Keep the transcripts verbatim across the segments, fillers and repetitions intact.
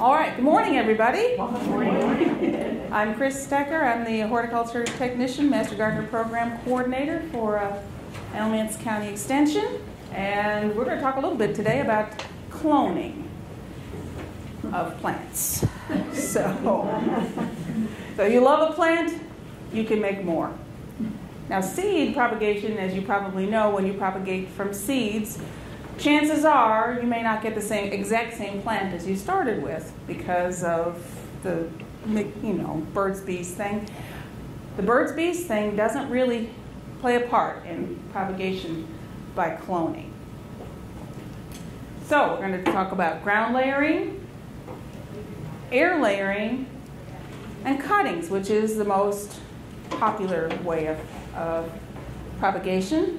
All right, good morning, everybody. Good morning. I'm Chris Stecker. I'm the Horticulture Technician, Master Gardener Program Coordinator for uh, Alamance County Extension. And we're going to talk a little bit today about cloning of plants. So, so you love a plant, you can make more. Now, seed propagation, as you probably know, when you propagate from seeds, chances are you may not get the same exact same plant as you started with because of the, you know, birds bees thing. The birds bees thing doesn't really play a part in propagation by cloning. So we're going to talk about ground layering, air layering, and cuttings, which is the most popular way of, of propagation.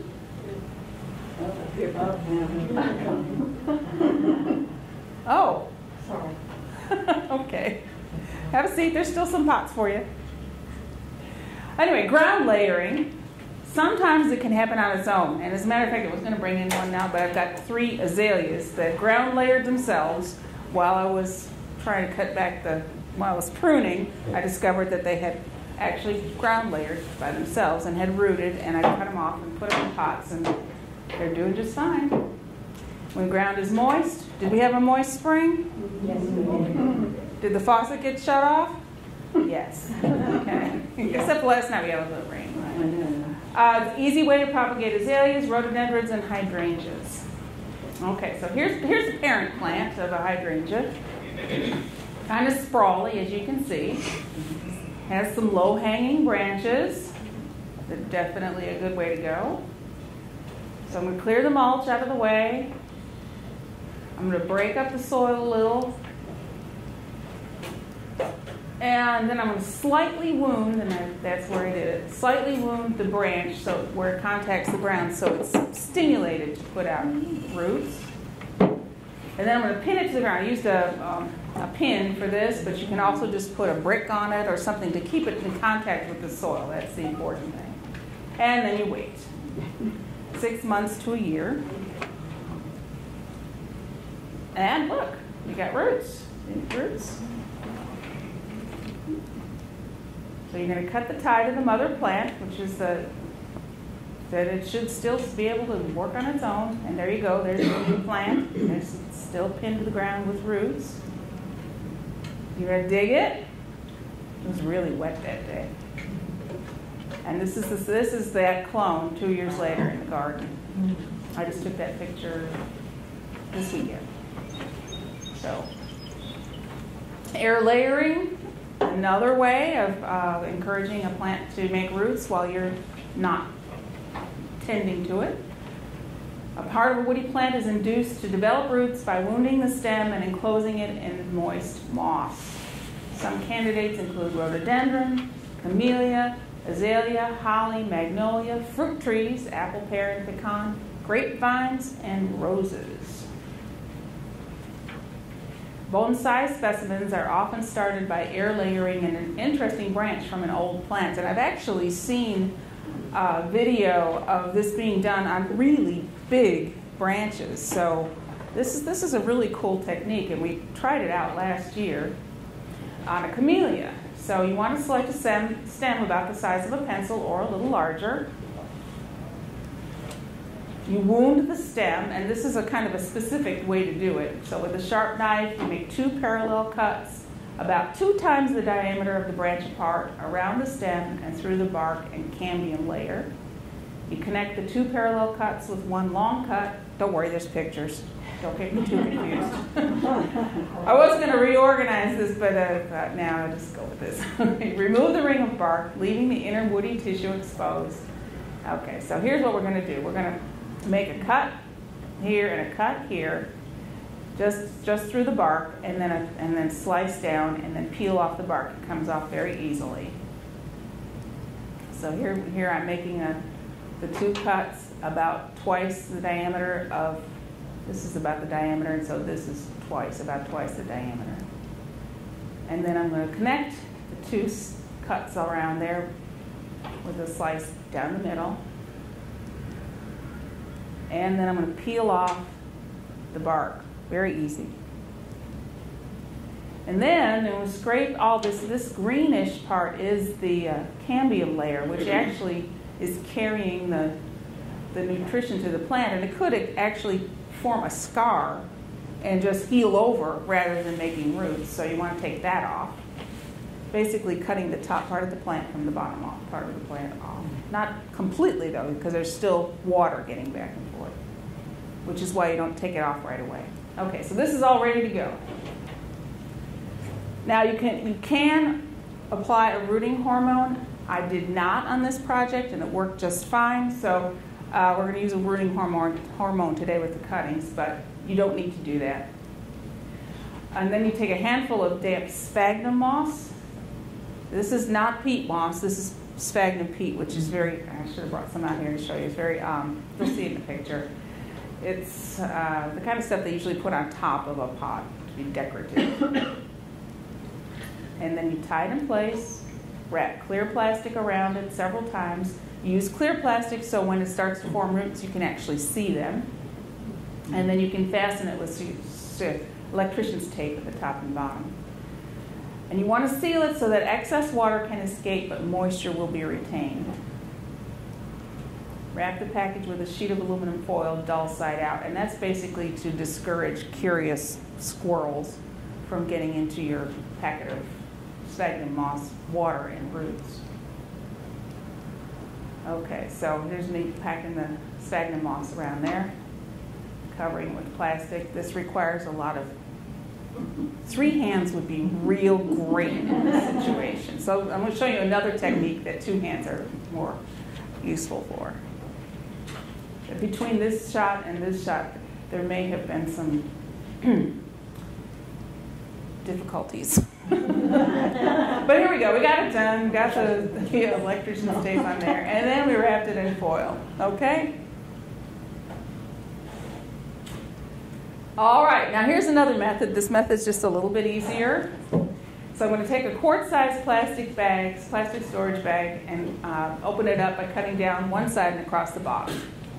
Oh, sorry. Okay. Have a seat. There's still some pots for you. Anyway, ground layering. Sometimes it can happen on its own. And as a matter of fact, I was going to bring in one now, but I've got three azaleas that ground layered themselves while I was trying to cut back the, while I was pruning. I discovered that they had actually ground layered by themselves and had rooted, and I cut them off and put them in pots, and they're doing just fine. When ground is moist, did we have a moist spring? Yes, we did. Did the faucet get shut off? Yes. Okay. Except last night we had a little rain. Uh, easy way to propagate azaleas, rhododendrons, and hydrangeas. Okay, so here's here's the parent plant of a hydrangea. Kind of sprawly, as you can see. Has some low-hanging branches. That's definitely a good way to go. So I'm going to clear the mulch out of the way. I'm going to break up the soil a little. And then I'm going to slightly wound, and that's where I did it, slightly wound the branch so where it contacts the ground so it's stimulated to put out roots. And then I'm going to pin it to the ground. I used a, um, a pin for this, but you can also just put a brick on it or something to keep it in contact with the soil. That's the important thing. And then you wait. Six months to a year. And look, you got roots. Roots. So you're going to cut the tie to the mother plant, which is the that it should still be able to work on its own. And there you go. There's the new plant. It's still pinned to the ground with roots. You're going to dig it. It was really wet that day. And this is the, this is that clone two years later in the garden. I just took that picture this weekend. So, air layering, another way of uh, encouraging a plant to make roots while you're not tending to it. A part of a woody plant is induced to develop roots by wounding the stem and enclosing it in moist moss. Some candidates include rhododendron, camellia, azalea, holly, magnolia, fruit trees, apple, pear, and pecan, grapevines, and roses. Bone-sized specimens are often started by air layering in an interesting branch from an old plant. And I've actually seen a video of this being done on really big branches. So this is, this is a really cool technique, and we tried it out last year on a camellia. So you want to select a stem, stem about the size of a pencil or a little larger. You wound the stem, and this is a kind of a specific way to do it. So with a sharp knife, you make two parallel cuts about two times the diameter of the branch apart around the stem and through the bark and cambium layer. You connect the two parallel cuts with one long cut. Don't worry, there's pictures. Don't get me too confused. I was going to reorganize this, but uh, thought, now I'll just go with this. Remove the ring of bark, leaving the inner woody tissue exposed. Okay, so here's what we're going to do. We're going to make a cut here and a cut here, just just through the bark, and then a, and then slice down, and then peel off the bark. It comes off very easily. So here here I'm making a the two cuts about twice the diameter of. This is about the diameter, and so this is twice, about twice the diameter. And then I'm going to connect the two cuts around there with a slice down the middle. And then I'm going to peel off the bark. Very easy. And then when we scrape all this, this greenish part is the uh, cambium layer, which actually is carrying the, the nutrition to the plant. And it could actually form a scar and just heal over rather than making roots. So you want to take that off. Basically cutting the top part of the plant from the bottom off, part of the plant off. Not completely though, because there's still water getting back and forth, which is why you don't take it off right away. Okay, so this is all ready to go. Now you can, you can apply a rooting hormone. I did not on this project and it worked just fine. So uh, we're going to use a rooting hormone, hormone today with the cuttings, but you don't need to do that. And then you take a handful of damp sphagnum moss. This is not peat moss, this is sphagnum peat, which is very, I should have brought some out here to show you. It's very, um, you'll see it in the picture. It's uh, the kind of stuff they usually put on top of a pot to be decorative. And then you tie it in place, wrap clear plastic around it several times. Use clear plastic so when it starts to form roots, you can actually see them. And then you can fasten it with electrician's tape at the top and bottom. And you want to seal it so that excess water can escape, but moisture will be retained. Wrap the package with a sheet of aluminum foil, dull side out, and that's basically to discourage curious squirrels from getting into your packet of sphagnum moss water and roots. Okay, so here's me packing the sphagnum moss around there, covering it with plastic. This requires a lot of, three hands would be real great in this situation. So I'm going to show you another technique that two hands are more useful for. Between this shot and this shot, there may have been some difficulties. But here we go, we got it done, got the, the electrician's tape on there, and then we wrapped it in foil, okay? All right, now here's another method. This method's just a little bit easier. So I'm going to take a quart-sized plastic bag, plastic storage bag, and uh, open it up by cutting down one side and across the bottom.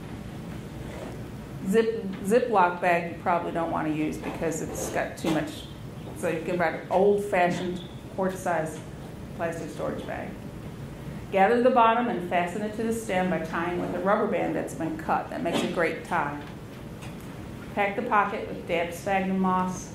Zip, Ziploc bag you probably don't want to use because it's got too much. So you can buy an old-fashioned quart-sized plastic storage bag. Gather the bottom and fasten it to the stem by tying with a rubber band that's been cut. That makes a great tie. Pack the pocket with damp sphagnum moss.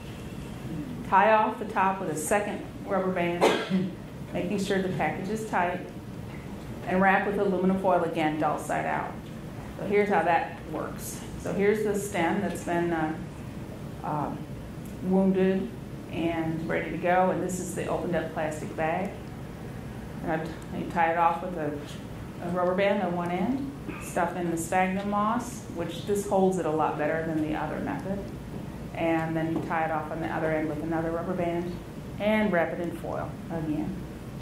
Tie off the top with a second rubber band, making sure the package is tight. And wrap with aluminum foil again, dull side out. So here's how that works. So here's the stem that's been uh, uh, wounded and ready to go, and this is the opened up plastic bag. And you tie it off with a, a rubber band on one end, stuff in the sphagnum moss, which this holds it a lot better than the other method, and then you tie it off on the other end with another rubber band and wrap it in foil again.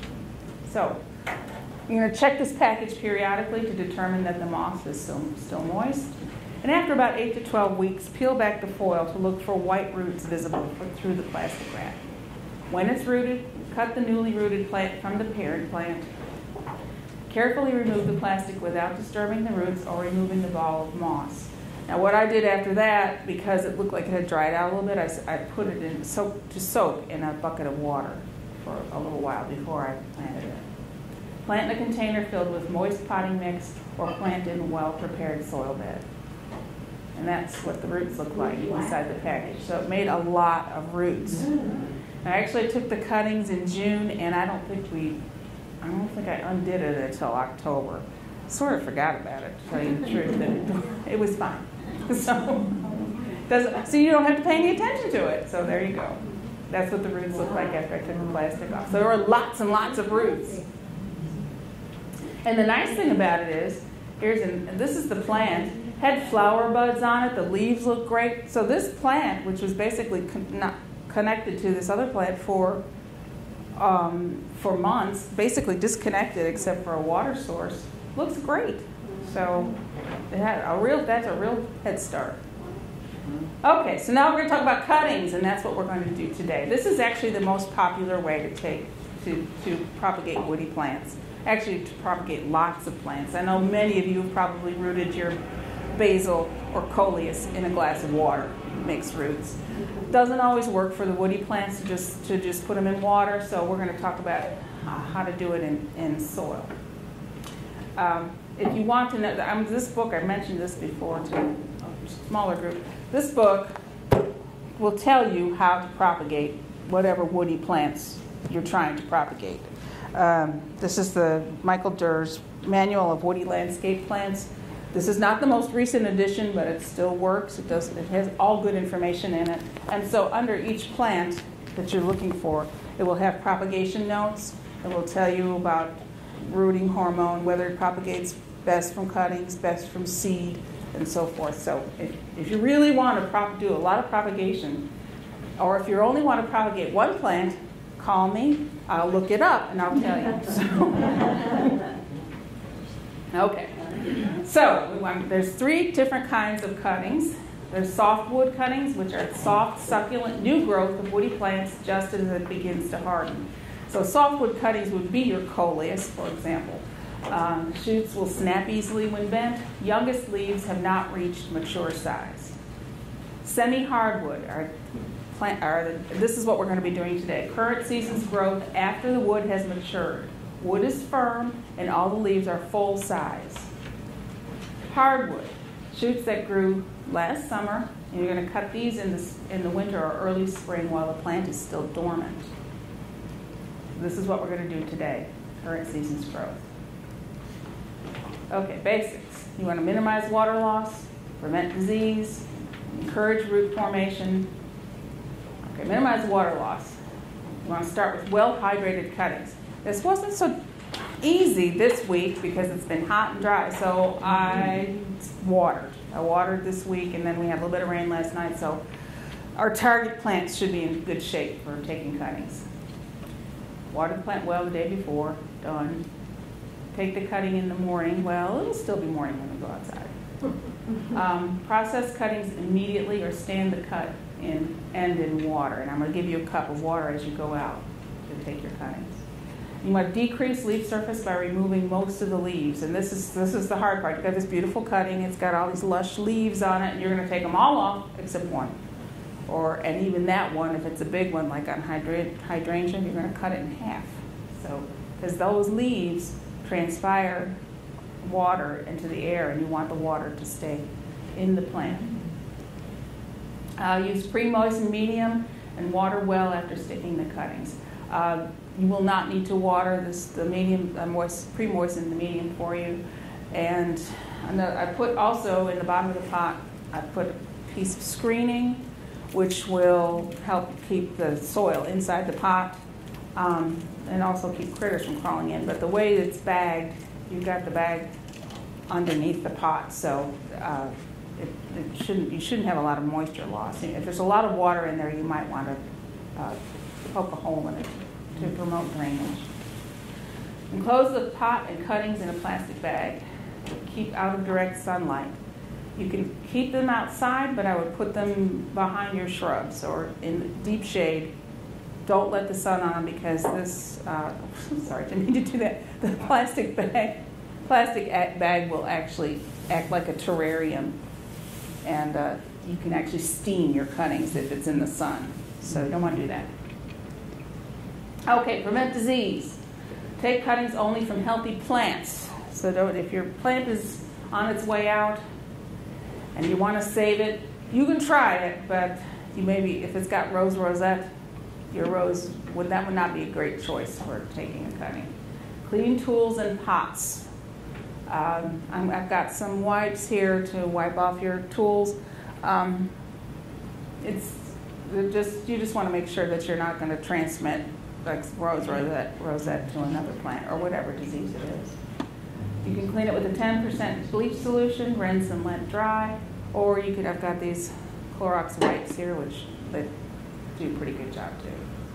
So you're going to check this package periodically to determine that the moss is still, still moist. And after about eight to twelve weeks, peel back the foil to look for white roots visible through the plastic wrap. When it's rooted, cut the newly rooted plant from the parent plant. Carefully remove the plastic without disturbing the roots or removing the ball of moss. Now what I did after that, because it looked like it had dried out a little bit, I, I put it in soak, to soak in a bucket of water for a little while before I planted it. Plant in a container filled with moist potting mix or plant in a well-prepared soil bed. And that's what the roots look like inside the package. So it made a lot of roots. I actually took the cuttings in June, and I don't think we, I don't think I undid it until October. Sort of forgot about it, to tell you the truth. It, it was fine. So, doesn't, so you don't have to pay any attention to it. So there you go. That's what the roots look like after I took the plastic off. So there were lots and lots of roots. And the nice thing about it is, here's an, this is the plant. Had flower buds on it. The leaves look great. So this plant, which was basically con not connected to this other plant for um, for months, basically disconnected except for a water source, looks great. So it had a real. That's a real head start. Okay, so now we're going to talk about cuttings, and that's what we're going to do today. This is actually the most popular way to take to to propagate woody plants. Actually, to propagate lots of plants. I know many of you have probably rooted your basil or coleus in a glass of water, mixed roots. Doesn't always work for the woody plants to just, to just put them in water, so we're going to talk about uh, how to do it in, in soil. Um, if you want to know, um, this book, I mentioned this before to a smaller group, this book will tell you how to propagate whatever woody plants you're trying to propagate. Um, this is the Michael Durr's Manual of Woody Landscape Plants. This is not the most recent edition, but it still works. It does. It has all good information in it. And so under each plant that you're looking for, it will have propagation notes. It will tell you about rooting hormone, whether it propagates best from cuttings, best from seed, and so forth. So if, if you really want to prop, do a lot of propagation, or if you only want to propagate one plant, call me. I'll look it up and I'll tell you. So. Okay. So we want, there's three different kinds of cuttings. There's softwood cuttings, which are soft, succulent, new growth of woody plants just as it begins to harden. So softwood cuttings would be your coleus, for example. Um, shoots will snap easily when bent. Youngest leaves have not reached mature size. Semi-hardwood are plant. Are the, this is what we're going to be doing today. Current season's growth after the wood has matured. Wood is firm and all the leaves are full size. Hardwood, shoots that grew last summer, and you're going to cut these in the, in the winter or early spring while the plant is still dormant. This is what we're going to do today, current season's growth. Okay, basics. You want to minimize water loss, prevent disease, encourage root formation. Okay, minimize water loss. You want to start with well-hydrated cuttings. This wasn't so easy this week because it's been hot and dry, so I watered. I watered this week, and then we had a little bit of rain last night, so our target plants should be in good shape for taking cuttings. Water the plant well the day before, done. Take the cutting in the morning. Well, it'll still be morning when we go outside. Um, process cuttings immediately or stand the cut in, end in water, and I'm going to give you a cup of water as you go out to take your cuttings. You want to decrease leaf surface by removing most of the leaves. And this is this is the hard part. You've got this beautiful cutting. It's got all these lush leaves on it, and you're going to take them all off except one. Or, and even that one, if it's a big one, like on hydra hydrangea, you're going to cut it in half. So, because those leaves transpire water into the air, and you want the water to stay in the plant. Uh, use pre-moistened medium and water well after sticking the cuttings. Uh, You will not need to water this, the medium, uh, moist, pre-moisten the medium for you. And I put also in the bottom of the pot, I put a piece of screening, which will help keep the soil inside the pot um, and also keep critters from crawling in. But the way it's bagged, you've got the bag underneath the pot, so uh, it, it shouldn't, you shouldn't have a lot of moisture loss. If there's a lot of water in there, you might want to uh, poke a hole in it to promote drainage. Enclose the pot and cuttings in a plastic bag. Keep out of direct sunlight. You can keep them outside, but I would put them behind your shrubs or in deep shade. Don't let the sun on them because this, uh, sorry, didn't mean to do that. The plastic bag, plastic bag will actually act like a terrarium, and uh, you can actually steam your cuttings if it's in the sun. So you don't want to do that. Okay, prevent disease. Take cuttings only from healthy plants. So don't, if your plant is on its way out and you want to save it, you can try it, but you maybe, if it's got rose rosette, your rose, would, that would not be a great choice for taking a cutting. Clean tools and pots. Um, I'm, I've got some wipes here to wipe off your tools. Um, it's it just you just want to make sure that you're not going to transmit like rose rosette, rosette to another plant or whatever disease it is. You can clean it with a ten percent bleach solution, rinse and let dry, or you could have got these Clorox wipes here, which they do a pretty good job too.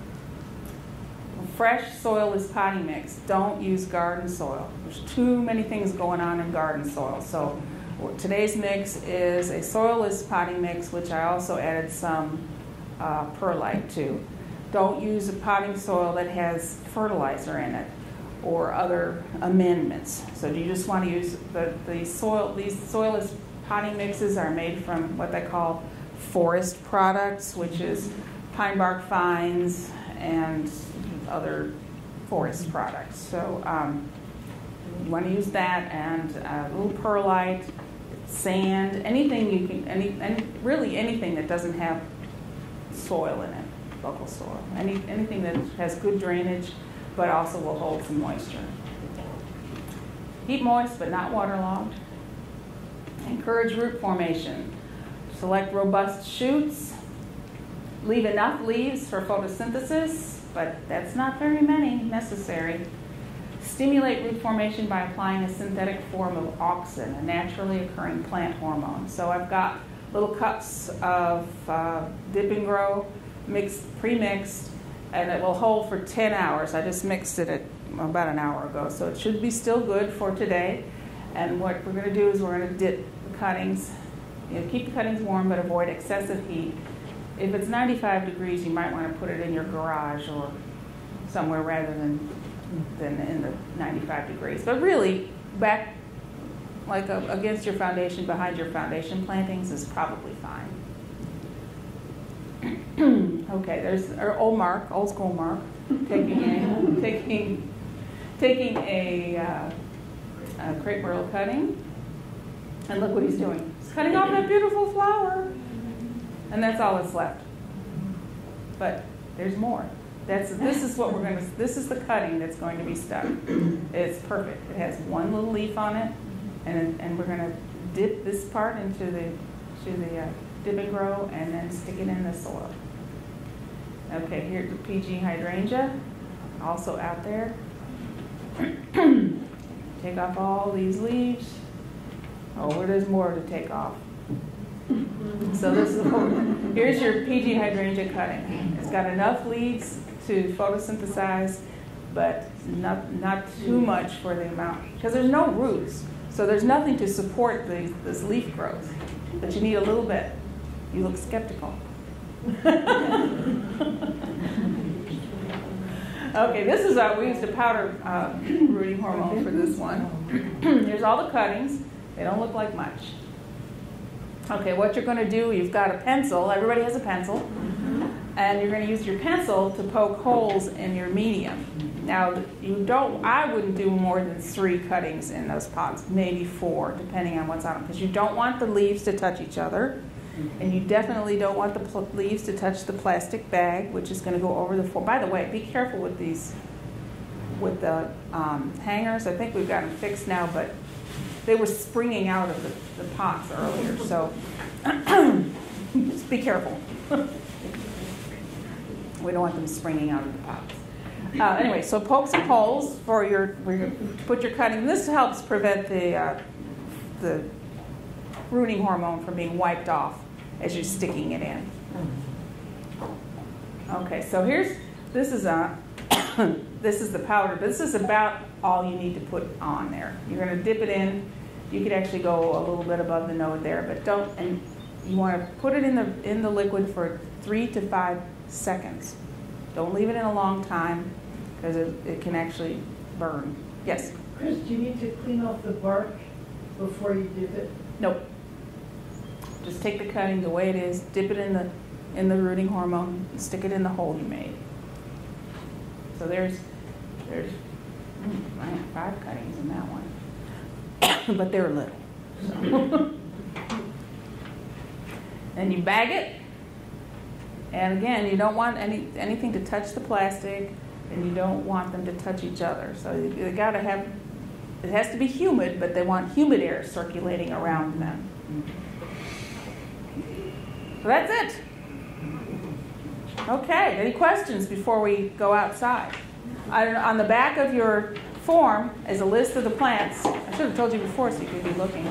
Fresh soilless potting mix. Don't use garden soil. There's too many things going on in garden soil. So today's mix is a soilless potting mix, which I also added some uh, perlite to. Don't use a potting soil that has fertilizer in it or other amendments. So you just want to use the, the soil, these soilless potting mixes are made from what they call forest products, which is pine bark fines and other forest products. So um, you want to use that, and a little perlite, sand, anything you can, any, any, really anything that doesn't have soil in it, local soil. Any, anything that has good drainage, but also will hold some moisture. Keep moist, but not waterlogged. Encourage root formation. Select robust shoots. Leave enough leaves for photosynthesis, but that's not very many necessary. Stimulate root formation by applying a synthetic form of auxin, a naturally occurring plant hormone. So I've got little cups of uh, Dip and Grow mixed, pre-mixed, and it will hold for ten hours. I just mixed it at about an hour ago, so it should be still good for today. And what we're going to do is we're going to dip the cuttings. You know, keep the cuttings warm, but avoid excessive heat. If it's ninety-five degrees, you might want to put it in your garage or somewhere rather than than in the ninety-five degrees. But really, back like a, against your foundation, behind your foundation plantings is probably fine. Okay, there's our old Mark, old school Mark, taking a, taking taking a, uh, a crepe myrtle cutting, and look what he's doing. He's cutting off that beautiful flower, and that's all that's left. But there's more. That's this is what we're going to. This is the cutting that's going to be stuck. It's perfect. It has one little leaf on it, and and we're going to dip this part into the to the uh, Dip and Grow, and then stick it in the soil. Okay, here's the P G hydrangea, also out there. Take off all these leaves. Oh, well, there's more to take off. So this is here's your P G hydrangea cutting. It's got enough leaves to photosynthesize, but not not too much for the amount, because there's no roots, so there's nothing to support the, this leaf growth. But you need a little bit. You look skeptical. Okay, this is our, we used a powder uh, rooting hormone for this one. Here's all the cuttings. They don't look like much. Okay, what you're going to do, you've got a pencil. Everybody has a pencil. And you're going to use your pencil to poke holes in your medium. Now, you don't, I wouldn't do more than three cuttings in those pots, maybe four, depending on what's on them, because you don't want the leaves to touch each other. And you definitely don't want the pl- leaves to touch the plastic bag, which is going to go over the floor. By the way, be careful with these, with the um, hangers. I think we've got them fixed now, but they were springing out of the, the pots earlier, so just be careful. We don't want them springing out of the pots. Uh, anyway, so poke some holes for your, where you put your cutting. This helps prevent the uh, the rooting hormone from being wiped off as you're sticking it in. Okay, so here's, this is a, this is the powder. This is about all you need to put on there. You're going to dip it in. You could actually go a little bit above the node there, but don't, and you want to put it in the in the liquid for three to five seconds. Don't leave it in a long time, because it, it can actually burn. Yes? Chris, do you need to clean off the bark before you dip it? Nope. Just take the cutting the way it is, dip it in the in the rooting hormone, and stick it in the hole you made. So there's there's mm, I have five cuttings in that one, but they're little. So. Then you bag it, and again, you don't want any anything to touch the plastic, and you don't want them to touch each other. So you, you got to have, it has to be humid, but they want humid air circulating around them. So that's it. Okay, any questions before we go outside? On, on the back of your form is a list of the plants. I should have told you before so you could be looking.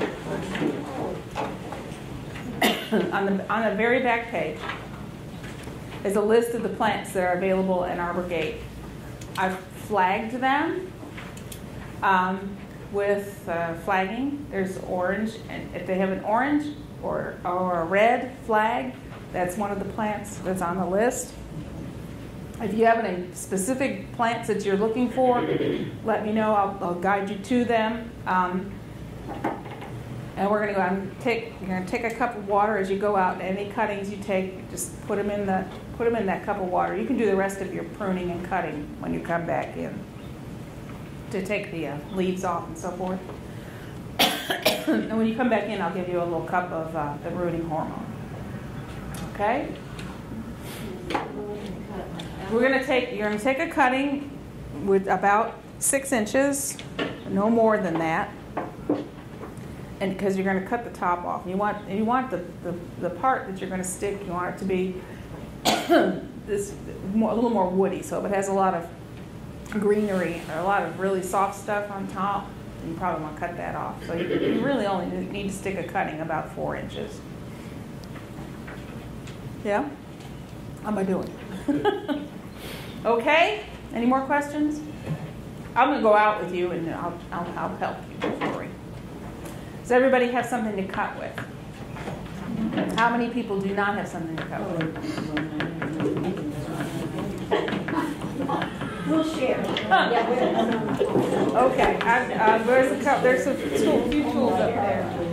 on, the, on the very back page is a list of the plants that are available in Arbor Gate. I've flagged them um, with uh, flagging. There's orange, and if they have an orange or, or a red flag, that's one of the plants that's on the list. If you have any specific plants that you're looking for, let me know. I'll, I'll guide you to them. Um, And we're going to go out and take, you're going to take a cup of water as you go out. Any cuttings you take, just put them in the, put them in that cup of water. You can do the rest of your pruning and cutting when you come back in to take the uh, leaves off and so forth. And when you come back in, I'll give you a little cup of uh, the rooting hormone. Okay? We're going to take, you're going to take a cutting with about six inches, no more than that. And because you're going to cut the top off, you want you want the, the, the part that you're going to stick, you want it to be this more, a little more woody. So if it has a lot of greenery or a lot of really soft stuff on top, then you probably want to cut that off. So you, you really only need to stick a cutting about four inches. Yeah? How am I doing? Okay? Any more questions? I'm going to go out with you and I'll, I'll, I'll help you. Don't worry. Does everybody have something to cut with? How many people do not have something to cut with? We'll share. Huh. Okay. I, uh, there's a couple, there's a tool, few tools up there.